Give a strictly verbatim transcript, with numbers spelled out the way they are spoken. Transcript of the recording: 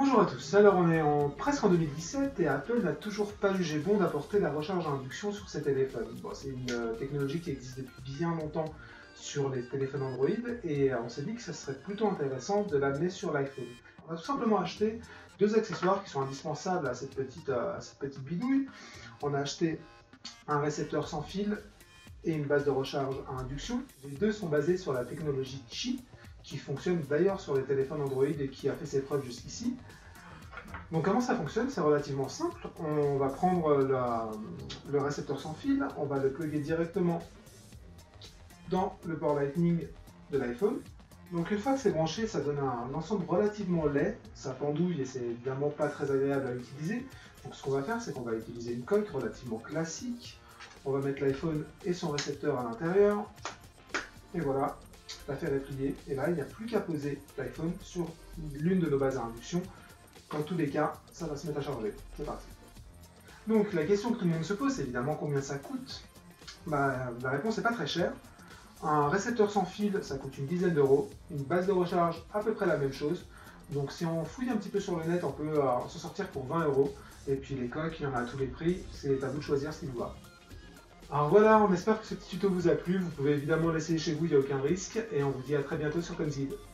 Bonjour à tous, alors on est en, presque en deux mille dix-sept et Apple n'a toujours pas jugé bon d'apporter la recharge à induction sur ses téléphones. Bon, c'est une euh, technologie qui existe depuis bien longtemps sur les téléphones Android et euh, on s'est dit que ça serait plutôt intéressant de l'amener sur l'iPhone. On a tout simplement acheté deux accessoires qui sont indispensables à cette petite, euh, à cette petite bidouille. On a acheté un récepteur sans fil et une base de recharge à induction. Les deux sont basés sur la technologie Qi, qui fonctionne d'ailleurs sur les téléphones Android et qui a fait ses preuves jusqu'ici. Donc comment ça fonctionne? C'est relativement simple. On va prendre la, le récepteur sans fil, on va le plugger directement dans le port Lightning de l'iPhone. Donc une fois que c'est branché, ça donne un ensemble relativement laid, ça pendouille et c'est évidemment pas très agréable à utiliser. Donc ce qu'on va faire, c'est qu'on va utiliser une coque relativement classique. On va mettre l'iPhone et son récepteur à l'intérieur. Et voilà, l'affaire est pliée. Et là, il n'y a plus qu'à poser l'iPhone sur l'une de nos bases à induction. Dans tous les cas, ça va se mettre à charger. C'est parti. Donc la question que tout le monde se pose, c'est évidemment combien ça coûte. Bah, la réponse n'est pas très chère. Un récepteur sans fil, ça coûte une dizaine d'euros. Une base de recharge, à peu près la même chose. Donc si on fouille un petit peu sur le net, on peut euh, s'en sortir pour vingt euros. Et puis les coques, il y en a à tous les prix. C'est à vous de choisir ce qui vous va. Alors voilà, on espère que ce petit tuto vous a plu. Vous pouvez évidemment l'essayer chez vous, il n'y a aucun risque. Et on vous dit à très bientôt sur Comzid.